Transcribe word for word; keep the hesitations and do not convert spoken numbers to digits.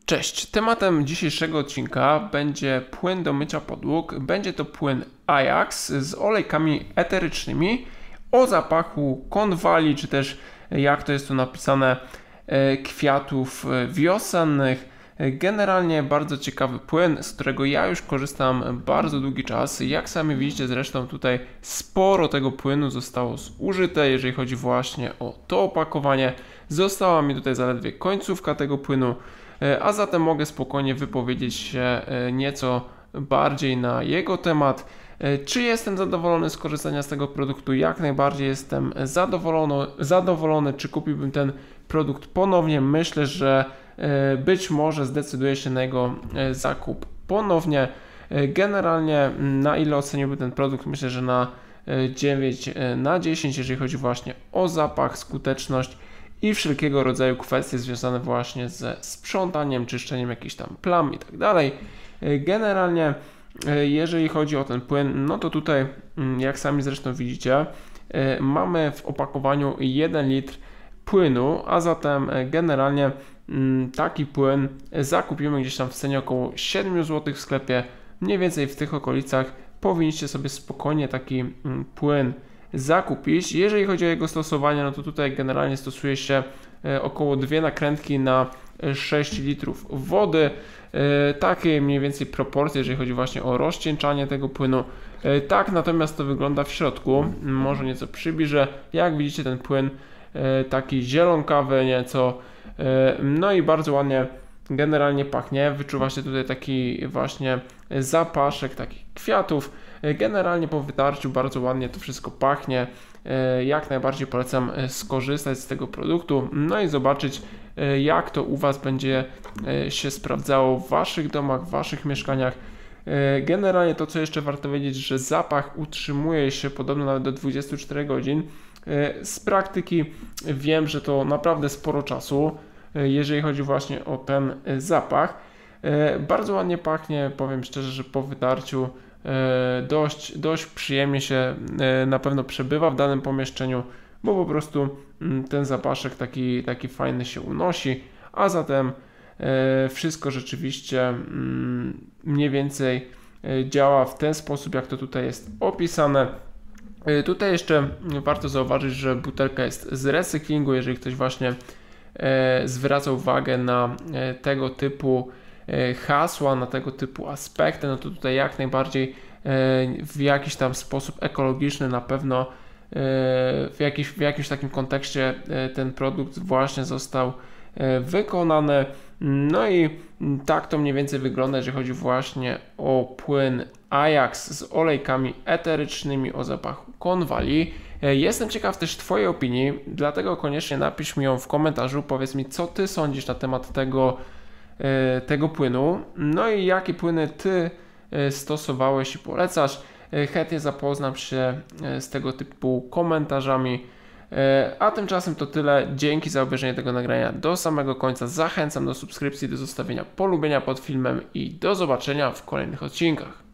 Cześć, tematem dzisiejszego odcinka będzie płyn do mycia podłóg. Będzie to płyn Ajax z olejkami eterycznymi o zapachu konwali, czy też jak to jest tu napisane, kwiatów wiosennych. Generalnie bardzo ciekawy płyn, z którego ja już korzystam bardzo długi czas. Jak sami widzicie, zresztą tutaj sporo tego płynu zostało zużyte, jeżeli chodzi właśnie o to opakowanie. Została mi tutaj zaledwie końcówka tego płynu, a zatem mogę spokojnie wypowiedzieć się nieco bardziej na jego temat. Czy jestem zadowolony z korzystania z tego produktu? Jak najbardziej jestem zadowolony, zadowolony. Czy kupiłbym ten produkt ponownie? Myślę, że być może zdecyduję się na jego zakup ponownie. Generalnie na ile oceniłbym ten produkt? Myślę, że na dziewięć na dziesięć, jeżeli chodzi właśnie o zapach, skuteczność i wszelkiego rodzaju kwestie związane właśnie ze sprzątaniem, czyszczeniem jakichś tam plam i tak dalej. Generalnie jeżeli chodzi o ten płyn, no to tutaj, jak sami zresztą widzicie, mamy w opakowaniu jeden litr płynu, a zatem generalnie taki płyn zakupimy gdzieś tam w cenie około siedem złotych w sklepie. Mniej więcej w tych okolicach powinniście sobie spokojnie taki płyn zakupić. Jeżeli chodzi o jego stosowanie, no to tutaj generalnie stosuje się około dwie nakrętki na sześć litrów wody. Takie mniej więcej proporcje, jeżeli chodzi właśnie o rozcieńczanie tego płynu. Tak natomiast to wygląda w środku. Może nieco przybliżę. Jak widzicie, ten płyn taki zielonkawy nieco, no i bardzo ładnie generalnie pachnie. Wyczuwa się tutaj taki właśnie zapaszek takich kwiatów. Generalnie po wytarciu bardzo ładnie to wszystko pachnie. Jak najbardziej polecam skorzystać z tego produktu, no i zobaczyć, jak to u Was będzie się sprawdzało w Waszych domach, w Waszych mieszkaniach. Generalnie to, co jeszcze warto wiedzieć, że zapach utrzymuje się podobno nawet do dwudziestu czterech godzin. Z praktyki wiem, że to naprawdę sporo czasu, jeżeli chodzi właśnie o ten zapach. Bardzo ładnie pachnie, powiem szczerze, że po wytarciu dość, dość przyjemnie się na pewno przebywa w danym pomieszczeniu, bo po prostu ten zapaszek taki, taki fajny się unosi, a zatem wszystko rzeczywiście mniej więcej działa w ten sposób, jak to tutaj jest opisane. Tutaj jeszcze warto zauważyć, że butelka jest z recyklingu. Jeżeli ktoś właśnie zwraca uwagę na tego typu hasła, na tego typu aspekty, no to tutaj jak najbardziej w jakiś tam sposób ekologiczny na pewno w, jakiś, w jakimś takim kontekście ten produkt właśnie został wykonany. No i tak to mniej więcej wygląda, jeżeli chodzi właśnie o płyn Ajax z olejkami eterycznymi o zapachu konwali. Jestem ciekaw też Twojej opinii, dlatego koniecznie napisz mi ją w komentarzu, powiedz mi, co Ty sądzisz na temat tego, tego płynu, no i jakie płyny Ty stosowałeś i polecasz. Chętnie zapoznam się z tego typu komentarzami. A tymczasem to tyle. Dzięki za obejrzenie tego nagrania do samego końca. Zachęcam do subskrypcji, do zostawienia polubienia pod filmem i do zobaczenia w kolejnych odcinkach.